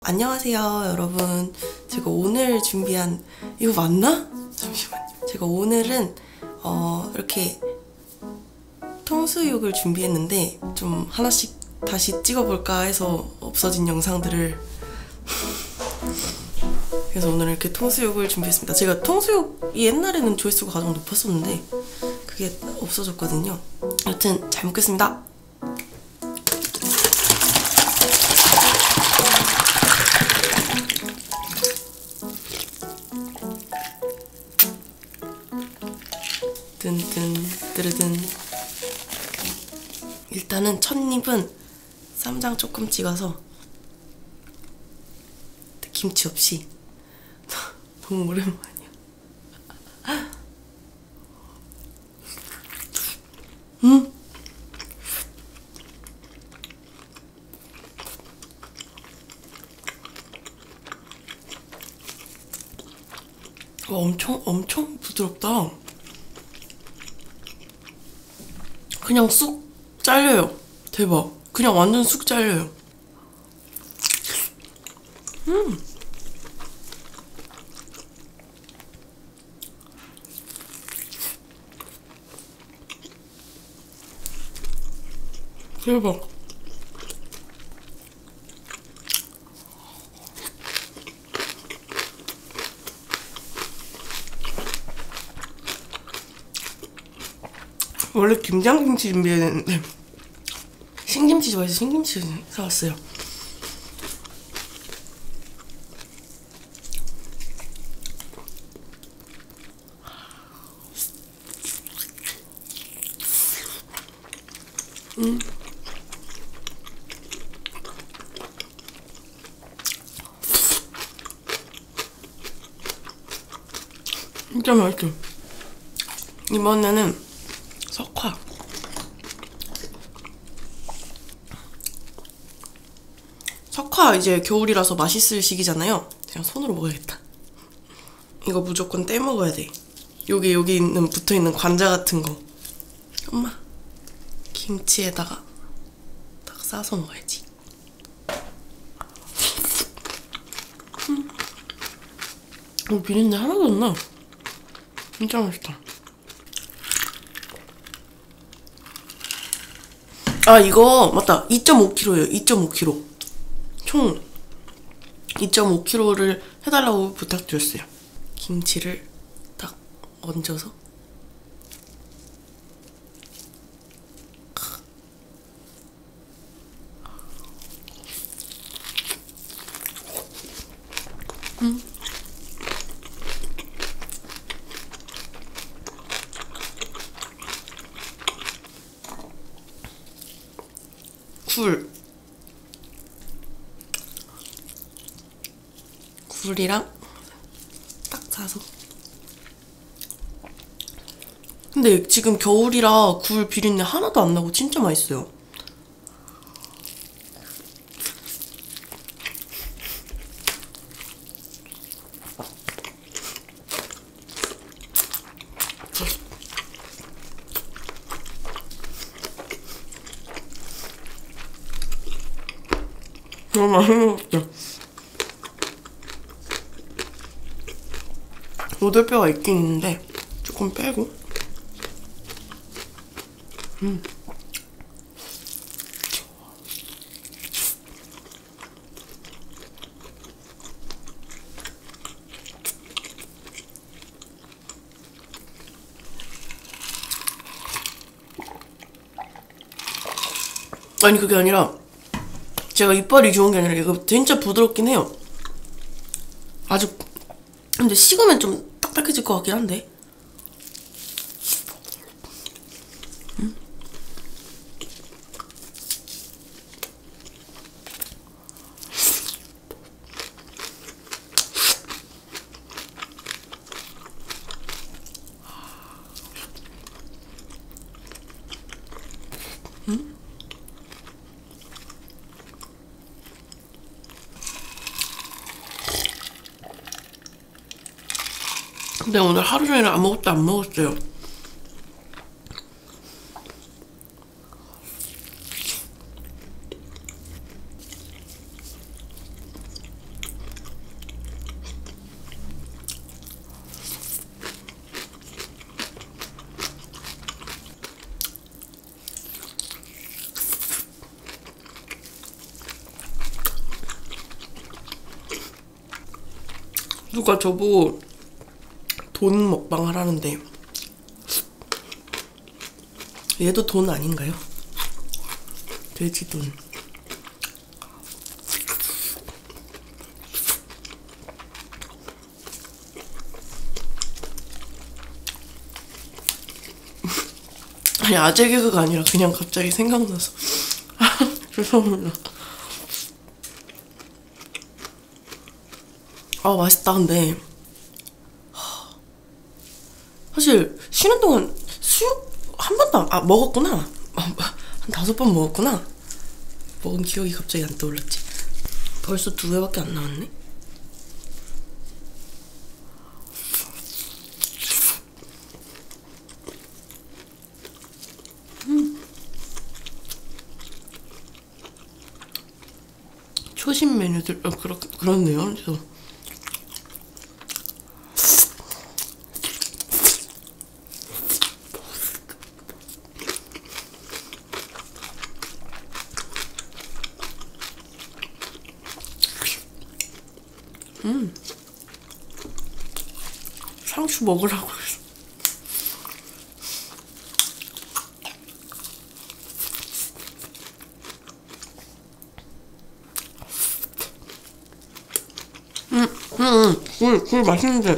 안녕하세요 여러분. 제가 오늘 준비한 이거 맞나? 잠시만요. 제가 오늘은 이렇게 탕수육을 준비했는데 좀 하나씩 다시 찍어볼까 해서 없어진 영상들을 그래서 오늘 이렇게 탕수육을 준비했습니다. 제가 탕수육이 옛날에는 조회수가 가장 높았었는데 그게 없어졌거든요. 여튼 잘 먹겠습니다. 뜬뜬 뜨르든. 일단은 첫 입은 쌈장 조금 찍어서 김치 없이 너무 오랜만이야. 엄청 부드럽다. 그냥 쑥 잘려요. 대박. 그냥 완전 쑥 잘려요. 대박. 원래 김장김치 준비해야 되는데 신김치 좋아해서 신김치 사왔어요. 진짜 맛있어. 이번에는 석화. 석화 이제 겨울이라서 맛있을 시기잖아요. 그냥 손으로 먹어야겠다. 이거 무조건 떼 먹어야 돼. 여기 있는 붙어있는 관자 같은 거. 엄마, 김치에다가 딱 싸서 먹어야지. 비린내 하나도 안 나. 진짜 맛있다. 아, 이거 맞다. 2.5kg예요. 2.5kg. 총 2.5kg를 해달라고 부탁드렸어요. 김치를 딱 얹어서 굴이랑 딱 사서. 근데 지금 겨울이라 굴 비린내 하나도 안 나고 진짜 맛있어요. 너무 맛있겠다. 오돌뼈가 있긴 있는데 조금 빼고. 아니 그게 아니라 제가 이빨이 좋은 게 아니라 이거 진짜 부드럽긴 해요. 아주. 근데 식으면 좀 딱딱해질 것 같긴 한데. 근데 오늘 하루 종일 아무것도 안 먹었어요. 누가 저보고 돈 먹방 하라는데 얘도 돈 아닌가요? 돼지 돈. 아니 아재 개그가 아니라 그냥 갑자기 생각나서 죄송합니다. 아 맛있다. 근데 사실 쉬는 동안 수육 한 번도 먹었구나. 한 5번 먹었구나. 먹은 기억이 갑자기 안 떠올랐지. 벌써 2회밖에 안 나왔네. 초심 메뉴들 그렇네요. 그래서 상추 먹으라고 해서. 굴 맛있는데.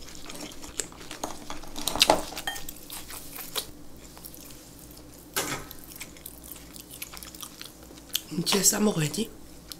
김치에 싸 먹어야지.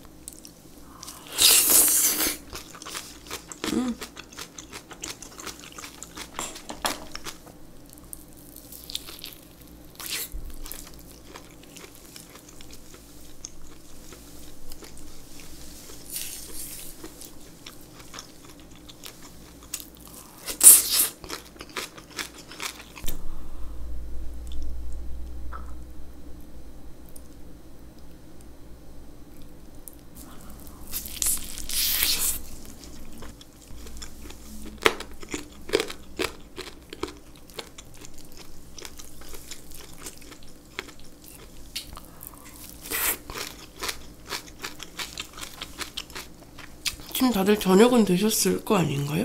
지금 다들 저녁은 드셨을 거 아닌가요?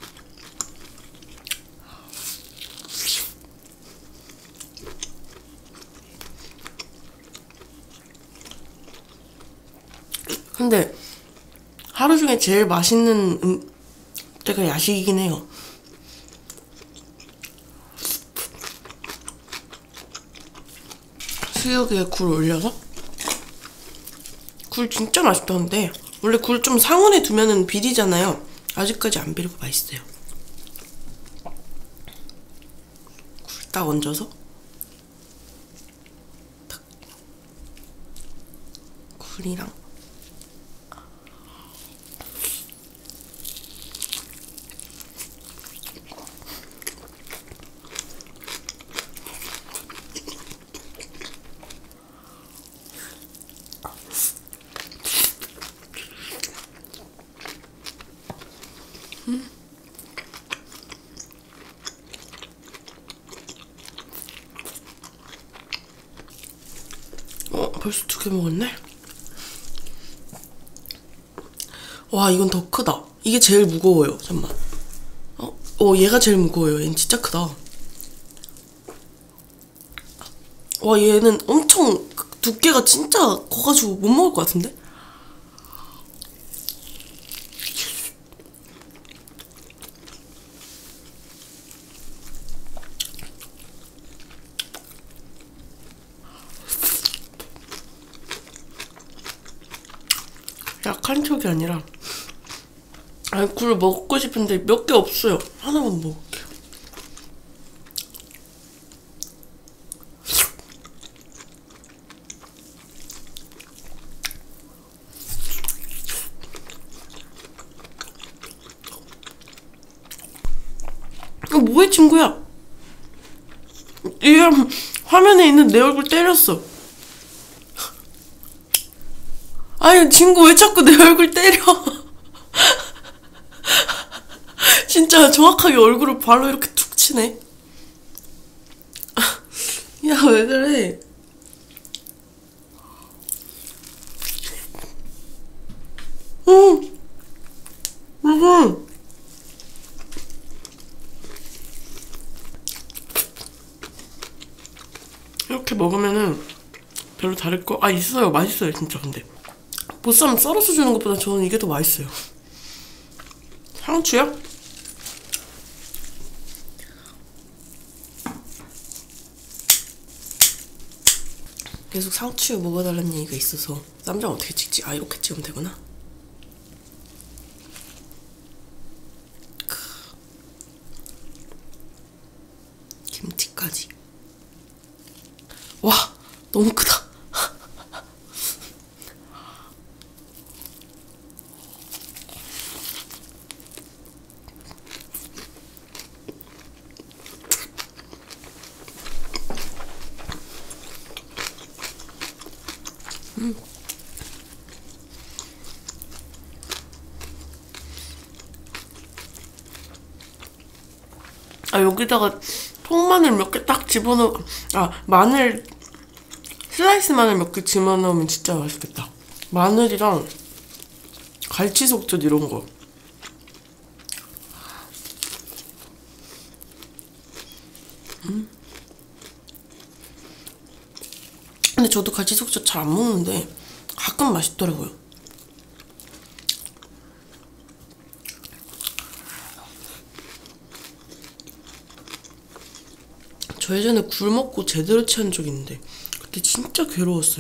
근데 하루 중에 제일 맛있는 때가 야식이긴 해요. 수육에 굴 올려서? 굴 진짜 맛있던데. 원래 굴 좀 상온에 두면은 비리잖아요. 아직까지 안 비리고 맛있어요. 굴 딱 얹어서 딱 굴이랑 벌써 2개 먹었네? 와, 이건 더 크다. 이게 제일 무거워요. 잠깐만. 얘가 제일 무거워요. 얘는 진짜 크다. 와, 얘는 엄청 두께가 진짜 커가지고 못 먹을 것 같은데? 약한 척이 아니라 굴 먹고 싶은데 몇 개 없어요. 하나만 먹을게요. 뭐해 친구야? 얘 화면에 있는 내 얼굴 때렸어. 아니 친구 왜 자꾸 내 얼굴 때려? 진짜 정확하게 얼굴을 발로 이렇게 툭 치네. 야 왜 그래? 응. 먹으면은 별로 다를 거 있어요. 맛있어요 진짜. 근데 보쌈 썰어서 주는 것보다 저는 이게 더 맛있어요. 상추요? 계속 상추 먹어달라는 얘기가 있어서 쌈장 어떻게 찍지? 이렇게 찍으면 되구나. 김치까지. 와, 너무 크다. 여기다가 통마늘 몇 개 딱 집어넣어. 마늘 슬라이스 마늘 몇 개 집어넣으면 진짜 맛있겠다. 마늘이랑 갈치속젓 이런 거. 근데 저도 갈치속젓 잘 안 먹는데 가끔 맛있더라고요. 저 예전에 굴 먹고 제대로 취한 적 있는데 그때 진짜 괴로웠어요.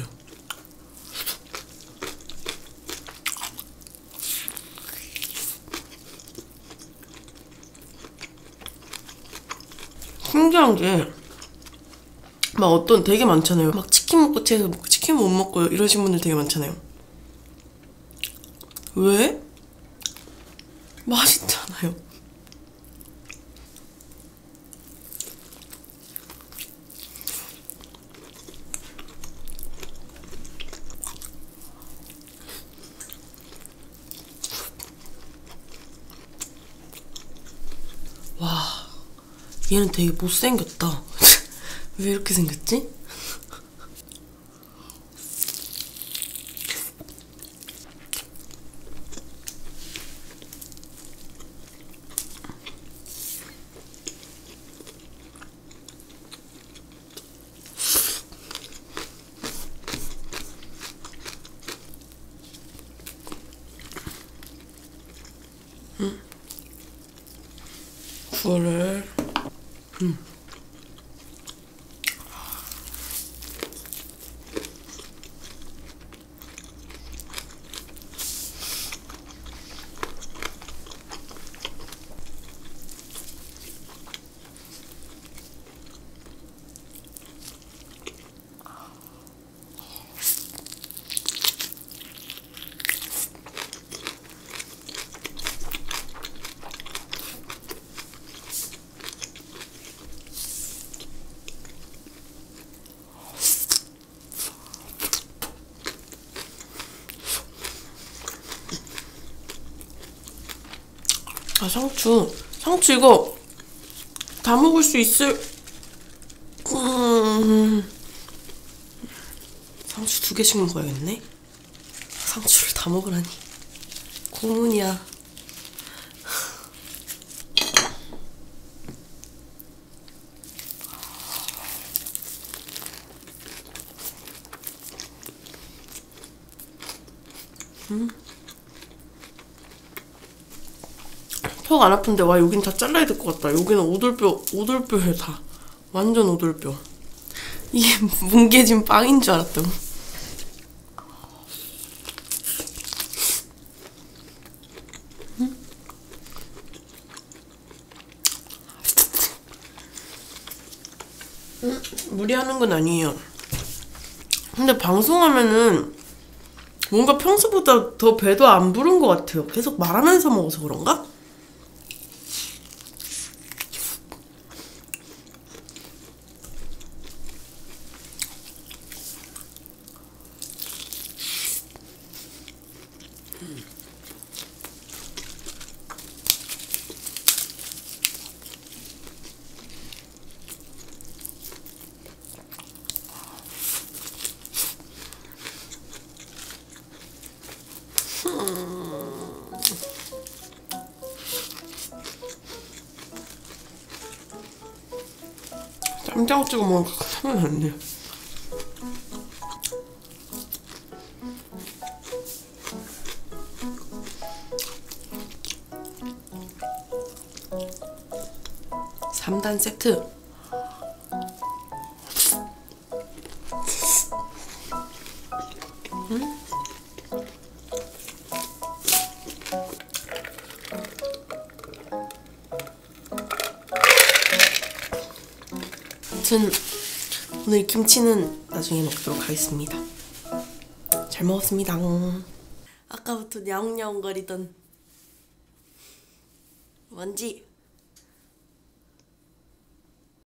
신기한 게 막 어떤 되게 많잖아요. 막 치킨 먹고 체해서 치킨 못 먹고 이러신 분들 되게 많잖아요. 왜? 맛있잖아요. 와, 얘는 되게 못생겼다. 왜 이렇게 생겼지? 그거를 상추 이거 다 먹을 수 있을. 상추 2개씩 먹어야겠네. 상추를 다 먹으라니 고문이야. 속 안 아픈데 여긴 다 잘라야 될 것 같다. 여기는 오돌뼈에 다 완전 오돌뼈. 이게 뭉개진 빵인 줄 알았다. 무리하는 건 아니에요. 근데 방송하면은 뭔가 평소보다 더 배도 안 부른 것 같아요. 계속 말하면서 먹어서 그런가? 쌈장 찍어 먹으니까 참 맛있네. 3단 세트. 아무튼 오늘 김치는 나중에 먹도록 하겠습니다. 잘 먹었습니다. 아까부터 야옹야옹거리던 먼지